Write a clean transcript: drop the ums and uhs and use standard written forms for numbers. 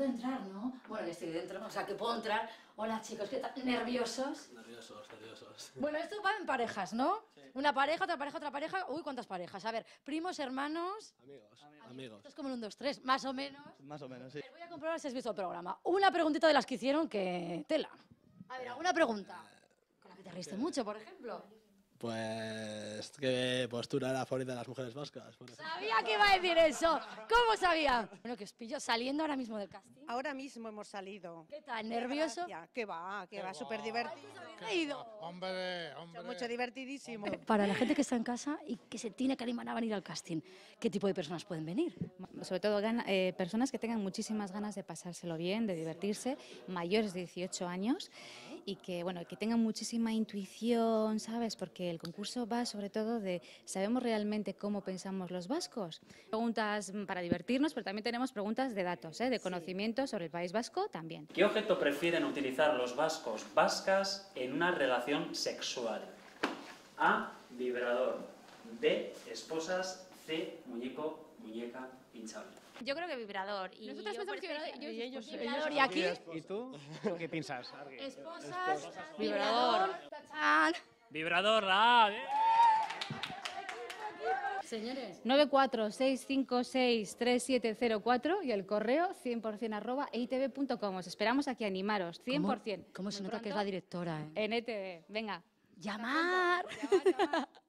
puedo entrar, ¿no? Bueno, ya estoy dentro, o sea, que puedo entrar. Hola, chicos, ¿qué tal? ¿Nerviosos? Nerviosos. Bueno, esto va en parejas, ¿no? Sí. Una pareja, otra pareja, otra pareja. Uy, ¿cuántas parejas? A ver, primos, hermanos... Amigos. Esto es como en 1, 2, 3, más o menos. Más o menos, sí. Voy a comprobar si has visto el programa. Una preguntita de las que hicieron que... Tela. A ver, ¿alguna pregunta? Con la que te reíste mucho, por ejemplo. Pues, ¿qué postura era la favorita de las mujeres vascas? Sabía que iba a decir eso. ¿Cómo sabía? Bueno, que os pillo saliendo ahora mismo del casting. Ahora mismo hemos salido. ¿Qué tal? ¿Nervioso? Que va, súper divertido. Hombre. Mucho divertidísimo. Para la gente que está en casa y que se tiene que animar a venir al casting, ¿qué tipo de personas pueden venir? Sobre todo personas que tengan muchísimas ganas de pasárselo bien, de divertirse, mayores de 18 años y que, bueno, que tengan muchísima intuición, ¿sabes? Porque el concurso va sobre todo de ¿sabemos realmente cómo pensamos los vascos? Preguntas para divertirnos, pero también tenemos preguntas de datos, de conocimiento sobre el País Vasco también. ¿Qué objeto prefieren utilizar los vascos, vascas en una relación sexual? A. Vibrador. B. Esposas. C. Muñeco, muñeca, hinchable. Yo creo que vibrador. Nosotros pensamos que ellos vibrador. ¿Y aquí? ¿Y tú? ¿Qué piensas? Esposas, vibrador. ¡Tachán! Vibrador, la A. Señores. 946563704 y el correo 100% @eitv.com. Os esperamos aquí a animaros, 100%. ¿Cómo se nota que es la directora? En ETV, venga. ¡Llamar! Llamar.